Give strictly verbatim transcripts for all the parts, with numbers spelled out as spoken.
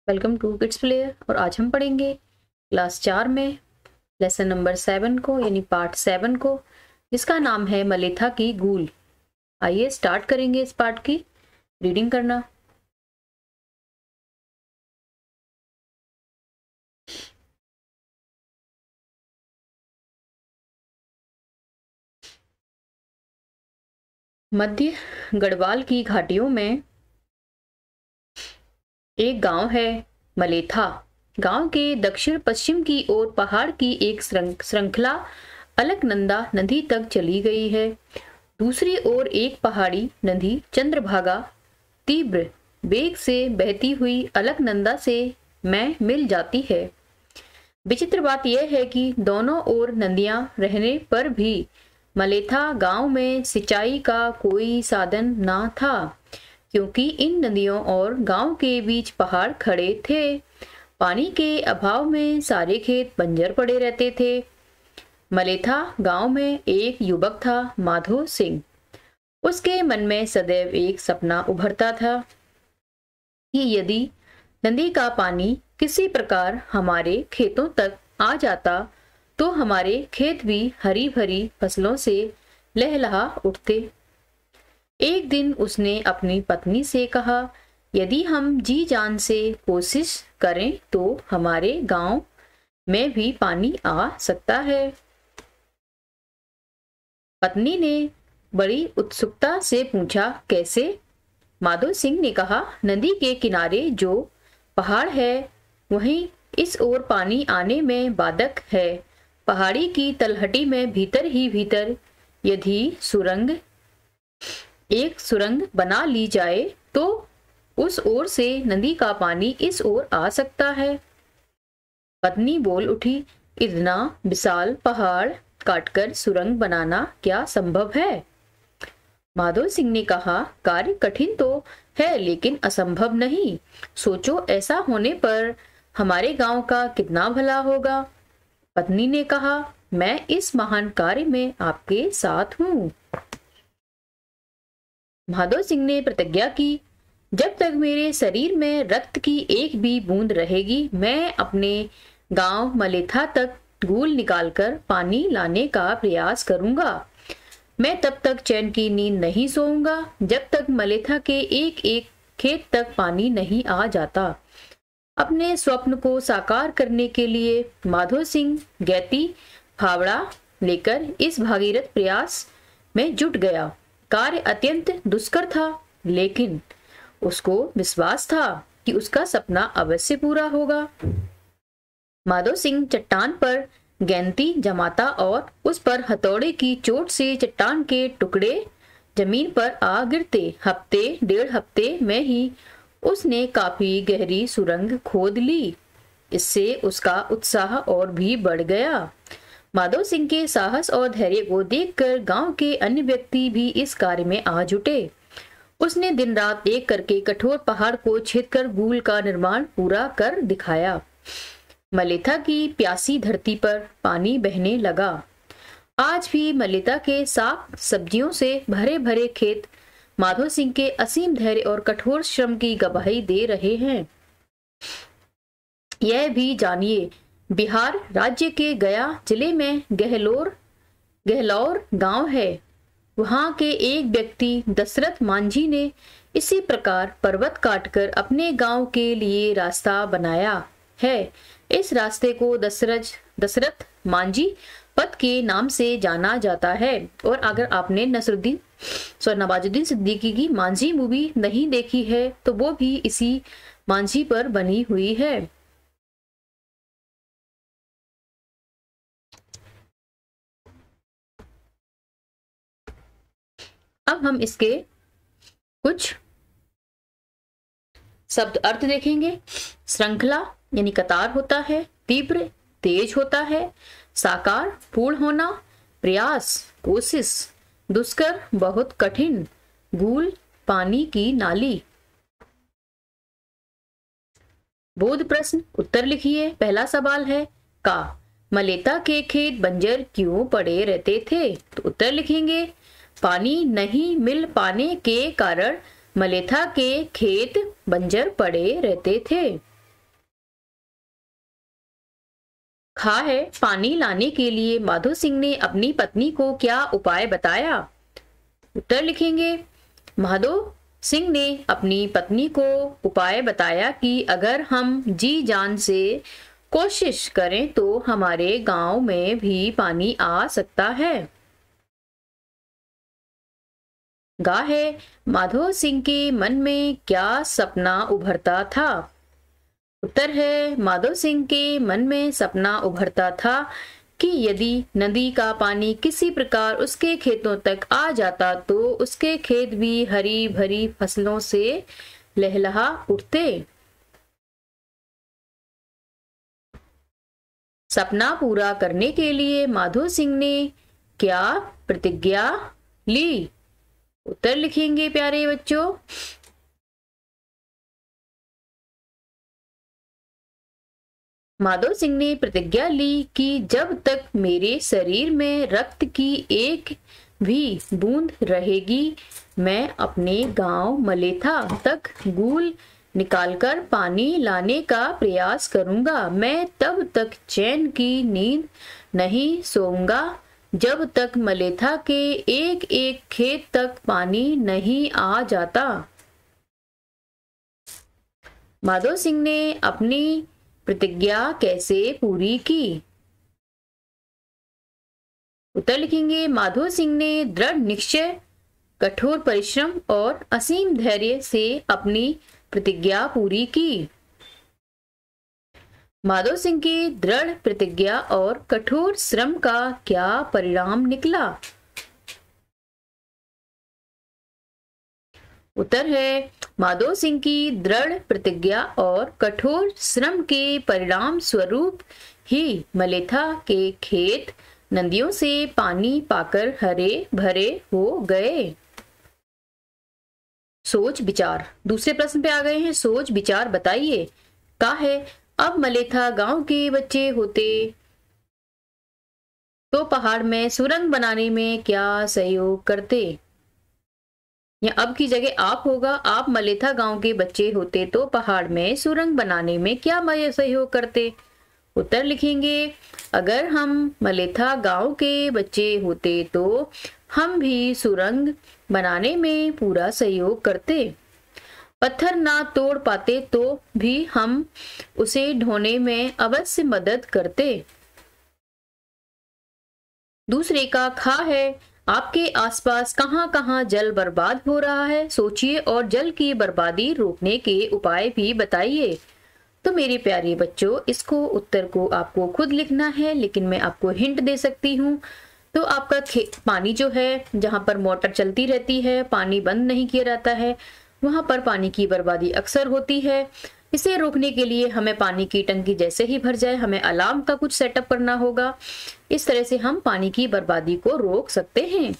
Welcome to kids player. और आज हम पढ़ेंगे क्लास चार में लेसन नंबर सेवन को यानी पार्ट सेवन को, जिसका नाम है मलेथा की गूल। आइए स्टार्ट करेंगे इस पार्ट की रीडिंग करना। मध्य गढ़वाल की घाटियों में एक गांव है मलेथा। गांव के दक्षिण पश्चिम की ओर पहाड़ की एक श्रृंखला अलकनंदा नदी तक चली गई है। दूसरी ओर एक पहाड़ी नदी चंद्रभागा तीव्र वेग से बहती हुई अलकनंदा से में मिल जाती है। विचित्र बात यह है कि दोनों ओर नदियां रहने पर भी मलेथा गांव में सिंचाई का कोई साधन ना था, क्योंकि इन नदियों और गांव के बीच पहाड़ खड़े थे। पानी के अभाव में सारे खेत बंजर पड़े रहते थे। मलेथा गांव में एक युवक था, माधो सिंह। उसके मन में सदैव एक सपना उभरता था कि यदि नदी का पानी किसी प्रकार हमारे खेतों तक आ जाता तो हमारे खेत भी हरी भरी फसलों से लहलहा उठते। एक दिन उसने अपनी पत्नी से कहा, यदि हम जी जान से कोशिश करें तो हमारे गांव में भी पानी आ सकता है। पत्नी ने बड़ी उत्सुकता से पूछा, कैसे? माधो सिंह ने कहा, नदी के किनारे जो पहाड़ है वहीं इस ओर पानी आने में बाधक है। पहाड़ी की तलहटी में भीतर ही भीतर यदि सुरंग एक सुरंग बना ली जाए तो उस ओर से नदी का पानी इस ओर आ सकता है। पत्नी बोल उठी, इतना विशाल पहाड़ काटकर सुरंग बनाना क्या संभव है? माधो सिंह ने कहा, कार्य कठिन तो है लेकिन असंभव नहीं। सोचो, ऐसा होने पर हमारे गांव का कितना भला होगा। पत्नी ने कहा, मैं इस महान कार्य में आपके साथ हूं। माधो सिंह ने प्रतिज्ञा की, जब तक मेरे शरीर में रक्त की एक भी बूंद रहेगी मैं अपने गांव मलेथा तक गूल निकालकर पानी लाने का प्रयास करूंगा। मैं तब तक चैन की नींद नहीं सोऊंगा जब तक मलेथा के एक एक खेत तक पानी नहीं आ जाता। अपने स्वप्न को साकार करने के लिए माधो सिंह गैती फावड़ा लेकर इस भागीरथ प्रयास में जुट गया। कार्य अत्यंत दुष्कर था, लेकिन उसको विश्वास था कि उसका सपना अवश्य पूरा होगा। माधो सिंह चट्टान पर गैंती जमाता और उस पर हथौड़े की चोट से चट्टान के टुकड़े जमीन पर आ गिरते। हफ्ते डेढ़ हफ्ते में ही उसने काफी गहरी सुरंग खोद ली। इससे उसका उत्साह और भी बढ़ गया। माधो सिंह के साहस और धैर्य को देखकर गांव के अन्य व्यक्ति भी इस कार्य में आ जुटे। उसने दिन रात एक करके कठोर पहाड़ को छेदकर गूल का निर्माण पूरा कर दिखाया। मलेथा की प्यासी धरती पर पानी बहने लगा। आज भी मलेथा के साग सब्जियों से भरे भरे खेत माधो सिंह के असीम धैर्य और कठोर श्रम की गवाही दे रहे हैं। यह भी जानिए, बिहार राज्य के गया जिले में गहलोर गहलौर गांव है। वहां के एक व्यक्ति दशरथ मांझी ने इसी प्रकार पर्वत काटकर अपने गांव के लिए रास्ता बनाया है। इस रास्ते को दशरथ दशरथ मांझी पथ के नाम से जाना जाता है। और अगर आपने नसरुद्दीन सॉरी नवाजुद्दीन सिद्दीकी की मांझी मूवी नहीं देखी है तो वो भी इसी मांझी पर बनी हुई है। अब हम इसके कुछ शब्द अर्थ देखेंगे। श्रृंखला यानी कतार होता है, तीव्र तेज होता है, साकार पूर्ण होना, प्रयास कोशिश, दुष्कर बहुत कठिन, गूल पानी की नाली। बोध प्रश्न उत्तर लिखिए। पहला सवाल है, का मलेथा के खेत बंजर क्यों पड़े रहते थे? तो उत्तर लिखेंगे, पानी नहीं मिल पाने के कारण मलेथा के खेत बंजर पड़े रहते थे। खा है, पानी लाने के लिए माधो सिंह ने अपनी पत्नी को क्या उपाय बताया? उत्तर लिखेंगे, माधो सिंह ने अपनी पत्नी को उपाय बताया कि अगर हम जी जान से कोशिश करें तो हमारे गांव में भी पानी आ सकता है। गा है, माधो सिंह के मन में क्या सपना उभरता था? उत्तर है, माधो सिंह के मन में सपना उभरता था कि यदि नदी का पानी किसी प्रकार उसके खेतों तक आ जाता तो उसके खेत भी हरी भरी फसलों से लहलहा उठते। सपना पूरा करने के लिए माधो सिंह ने क्या प्रतिज्ञा ली? उत्तर लिखेंगे प्यारे बच्चों, माधो सिंह ने प्रतिज्ञा ली कि जब तक मेरे शरीर में रक्त की एक भी बूंद रहेगी मैं अपने गांव मलेथा तक गूल निकालकर पानी लाने का प्रयास करूंगा। मैं तब तक चैन की नींद नहीं सोऊंगा जब तक मलेथा के एक एक खेत तक पानी नहीं आ जाता। माधो सिंह ने अपनी प्रतिज्ञा कैसे पूरी की? उत्तर लिखेंगे, माधो सिंह ने दृढ़ निश्चय, कठोर परिश्रम और असीम धैर्य से अपनी प्रतिज्ञा पूरी की। माधो सिंह की दृढ़ प्रतिज्ञा और कठोर श्रम का क्या परिणाम निकला? उत्तर है, माधो सिंह की दृढ़ प्रतिज्ञा और कठोर श्रम के परिणाम स्वरूप ही मलेथा के खेत नदियों से पानी पाकर हरे भरे हो गए। सोच विचार, दूसरे प्रश्न पे आ गए हैं। सोच विचार बताइए। का है, अब मलेथा गांव के बच्चे होते तो पहाड़ में सुरंग बनाने में क्या सहयोग करते? या अब की जगह आप होगा, आप मलेथा गांव के बच्चे होते तो पहाड़ में सुरंग बनाने में क्या सहयोग करते? उत्तर लिखेंगे, अगर हम मलेथा गांव के बच्चे होते तो हम भी सुरंग बनाने में पूरा सहयोग करते। पत्थर ना तोड़ पाते तो भी हम उसे ढोने में अवश्य मदद करते। दूसरे का खा है, आपके आसपास कहां कहां जल बर्बाद हो रहा है, सोचिए और जल की बर्बादी रोकने के उपाय भी बताइए। तो मेरे प्यारे बच्चों, इसको उत्तर को आपको खुद लिखना है, लेकिन मैं आपको हिंट दे सकती हूँ। तो आपका पानी जो है, जहां पर मोटर चलती रहती है, पानी बंद नहीं किया जाता है, वहां पर पानी की बर्बादी अक्सर होती है। इसे रोकने के लिए हमें पानी की टंकी जैसे ही भर जाए हमें अलार्म का कुछ सेटअप करना होगा। इस तरह से हम पानी की बर्बादी को रोक सकते हैं।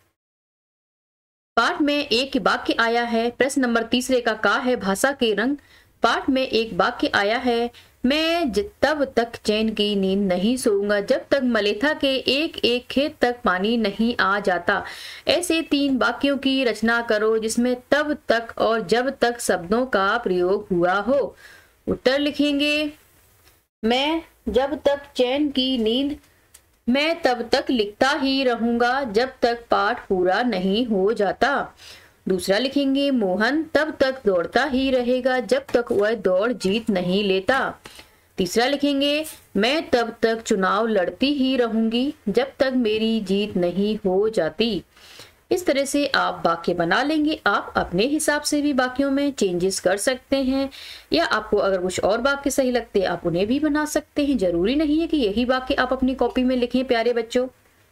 पाठ में एक वाक्य आया है, प्रश्न नंबर तीसरे का का है भाषा के रंग। पाठ में एक वाक्य आया है, मैं तब तक चैन की नींद नहीं सोऊंगा जब तक मलेथा के एक एक खेत तक पानी नहीं आ जाता। ऐसे तीन वाक्यों की रचना करो जिसमें तब तक और जब तक शब्दों का प्रयोग हुआ हो। उत्तर लिखेंगे, मैं जब तक चैन की नींद मैं तब तक लिखता ही रहूंगा जब तक पाठ पूरा नहीं हो जाता। दूसरा लिखेंगे, मोहन तब तक दौड़ता ही रहेगा जब तक वह दौड़ जीत नहीं लेता। तीसरा लिखेंगे, मैं तब तक चुनाव लड़ती ही रहूंगी जब तक मेरी जीत नहीं हो जाती। इस तरह से आप वाक्य बना लेंगे। आप अपने हिसाब से भी वाक्यों में चेंजेस कर सकते हैं, या आपको अगर कुछ और वाक्य सही लगते हैं आप उन्हें भी बना सकते हैं। जरूरी नहीं है कि यही वाक्य आप अपनी कॉपी में लिखें प्यारे बच्चों।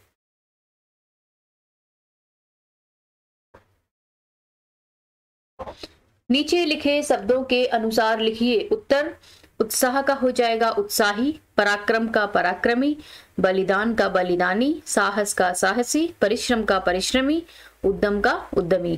नीचे लिखे शब्दों के अनुसार लिखिए। उत्तर उत्साह का हो जाएगा उत्साही, पराक्रम का पराक्रमी, बलिदान का बलिदानी, साहस का साहसी, परिश्रम का परिश्रमी, उद्यम का उद्यमी।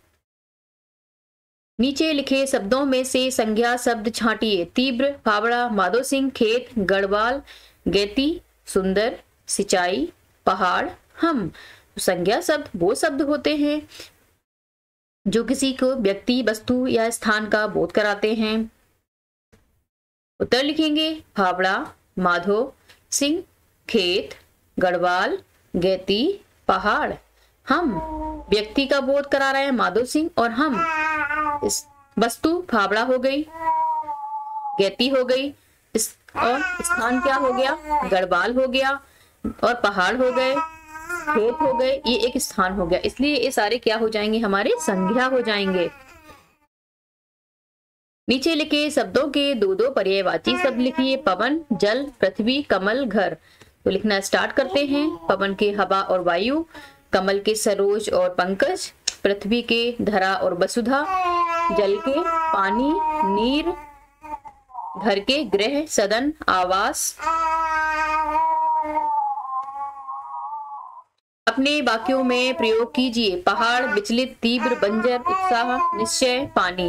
नीचे लिखे शब्दों में से संज्ञा शब्द छांटिए। तीव्र, फावड़ा, माधो सिंह, खेत, गढ़वाल, गैती, सुंदर, सिंचाई, पहाड़, हम। संज्ञा शब्द वो शब्द होते हैं जो किसी को व्यक्ति, वस्तु या स्थान का बोध कराते हैं। उत्तर लिखेंगे, फावड़ा, माधो, सिंह खेत, गढ़वाल, गैती पहाड़। हम व्यक्ति का बोध करा रहे हैं माधो सिंह, और हम इस वस्तु फावड़ा हो गई, गैती हो गई, इस और स्थान क्या हो गया, गढ़वाल हो गया, और पहाड़ हो गए, खेत हो गए, ये एक स्थान हो गया। इसलिए ये सारे क्या हो जाएंगे, हमारे संज्ञा हो जाएंगे। नीचे लिखे शब्दों के दो दो पर्यायवाची शब्द लिखिए। पवन, जल, पृथ्वी, कमल, घर। तो लिखना स्टार्ट करते हैं। पवन के हवा और वायु, कमल के सरोज और पंकज, पृथ्वी के धरा और वसुधा, जल के पानी नीर, घर के गृह सदन आवास। अपने वाक्यों में प्रयोग कीजिए। पहाड़, विचलित, तीव्र, बंजर, उत्साह, निश्चय, पानी।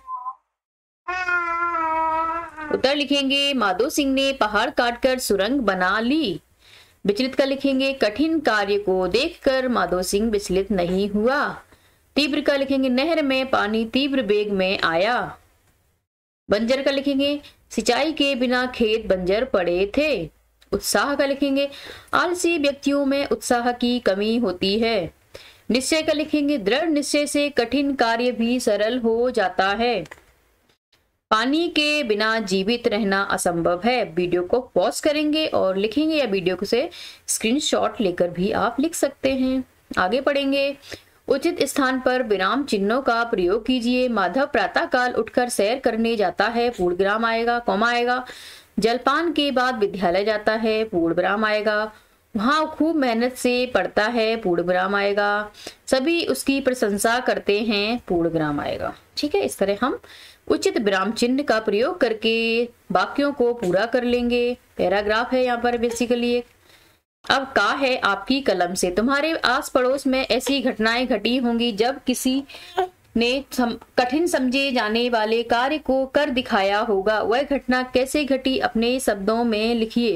उत्तर लिखेंगे, माधो सिंह ने पहाड़ काटकर सुरंग बना ली। विचलित का लिखेंगे, कठिन कार्य को देखकर माधो सिंह विचलित नहीं हुआ। तीव्र का लिखेंगे, नहर में पानी तीव्र वेग में आया। बंजर का लिखेंगे, सिंचाई के बिना खेत बंजर पड़े थे। उत्साह का लिखेंगे, आलसी व्यक्तियों में उत्साह की कमी होती है। निश्चय का लिखेंगे, दृढ़ निश्चय से कठिन कार्य भी सरल हो जाता है। पानी के बिना जीवित रहना असंभव है। वीडियो को पॉज करेंगे और लिखेंगे, या वीडियो को से स्क्रीनशॉट लेकर भी आप लिख सकते हैं। आगे पढ़ेंगे। उचित स्थान पर विराम चिन्हों का प्रयोग कीजिए। माधव प्रातः काल उठकर सैर करने जाता है, पूर्ण विराम आएगा, कॉमा आएगा। जलपान के बाद विद्यालय जाता है, पूर्ण विराम आएगा। वहां खूब मेहनत से पढ़ता है, पूर्ण विराम आएगा। सभी उसकी प्रशंसा करते हैं, पूर्ण विराम आएगा। ठीक है, इस तरह हम उचित विराम चिन्ह का प्रयोग करके वाक्यों को पूरा कर लेंगे। पैराग्राफ है यहाँ पर बेसिकली एक। अब का है आपकी कलम से। तुम्हारे आस पड़ोस में ऐसी घटनाएं घटी होंगी जब किसी ने सम, कठिन समझे जाने वाले कार्य को कर दिखाया होगा। वह घटना कैसे घटी, अपने शब्दों में लिखिए।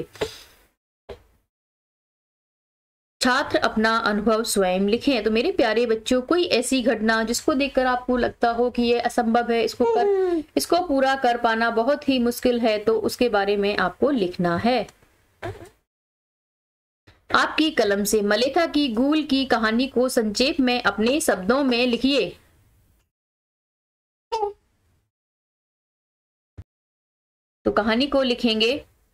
छात्र अपना अनुभव स्वयं लिखें। तो मेरे प्यारे बच्चों, कोई ऐसी घटना जिसको देखकर आपको लगता हो कि ये असंभव है, इसको कर इसको पूरा कर पाना बहुत ही मुश्किल है, तो उसके बारे में आपको लिखना है। आपकी कलम से मलेथा की गूल की कहानी को संक्षेप में अपने शब्दों में लिखिए। तो कहानी को लिखेंगे।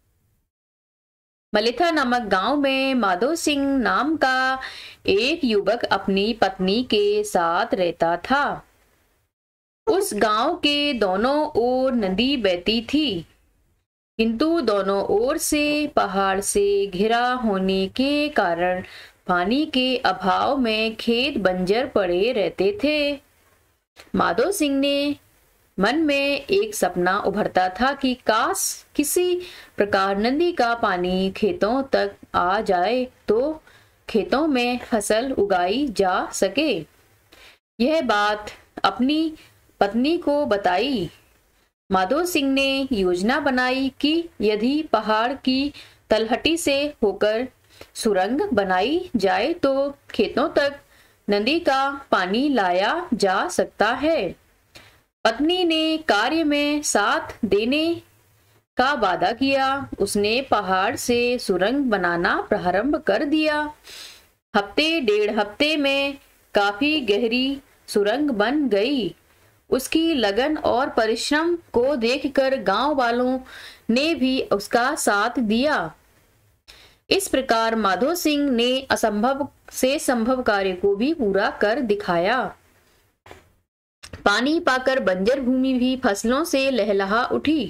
मलेथा नामक गांव में माधो सिंह नाम का एक युवक अपनी पत्नी के साथ रहता था। उस गांव के दोनों ओर नदी बहती थी, किंतु दोनों ओर से पहाड़ से घिरा होने के कारण पानी के अभाव में खेत बंजर पड़े रहते थे। माधो सिंह ने मन में एक सपना उभरता था कि काश किसी प्रकार नदी का पानी खेतों तक आ जाए तो खेतों में फसल उगाई जा सके। यह बात अपनी पत्नी को बताई। माधो सिंह ने योजना बनाई कि यदि पहाड़ की तलहटी से होकर सुरंग बनाई जाए तो खेतों तक नदी का पानी लाया जा सकता है। पत्नी ने कार्य में साथ देने का वादा किया। उसने पहाड़ से सुरंग बनाना प्रारंभ कर दिया। हफ्ते डेढ़ हफ्ते में काफी गहरी सुरंग बन गई। उसकी लगन और परिश्रम को देखकर गांव वालों ने भी उसका साथ दिया। इस प्रकार माधो सिंह ने असंभव से संभव कार्य को भी पूरा कर दिखाया। पानी पाकर बंजर भूमि भी फसलों से लहलहा उठी।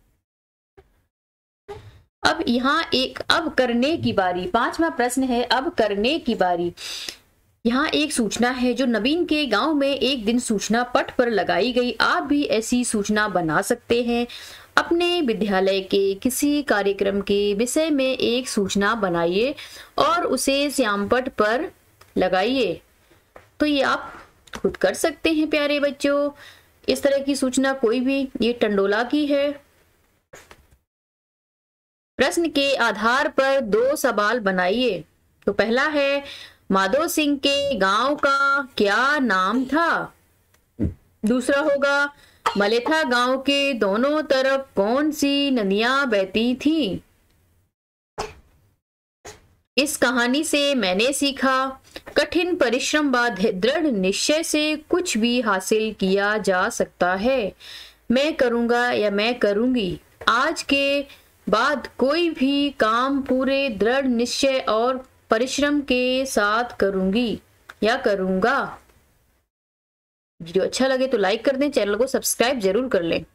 अब यहाँ एक अब करने की बारी, पांचवा प्रश्न है अब करने की बारी। यहाँ एक सूचना है जो नवीन के गांव में एक दिन सूचना पट पर लगाई गई। आप भी ऐसी सूचना बना सकते हैं। अपने विद्यालय के किसी कार्यक्रम के विषय में एक सूचना बनाइए और उसे श्यामपट पर लगाइए। तो ये आप खुद कर सकते हैं प्यारे बच्चों। इस तरह की सूचना कोई भी, ये टंडोला की है। प्रश्न के आधार पर दो सवाल बनाइए। तो पहला है, माधो सिंह के गांव का क्या नाम था। दूसरा होगा, मलेथा गांव के दोनों तरफ कौन सी नदियां बहती थी। इस कहानी से मैंने सीखा, कठिन परिश्रम बाद दृढ़ निश्चय से कुछ भी हासिल किया जा सकता है। मैं करूँगा या मैं करूँगी, आज के बाद कोई भी काम पूरे दृढ़ निश्चय और परिश्रम के साथ करूँगी या करूँगा। वीडियो अच्छा लगे तो लाइक कर दें, चैनल को सब्सक्राइब जरूर कर लें।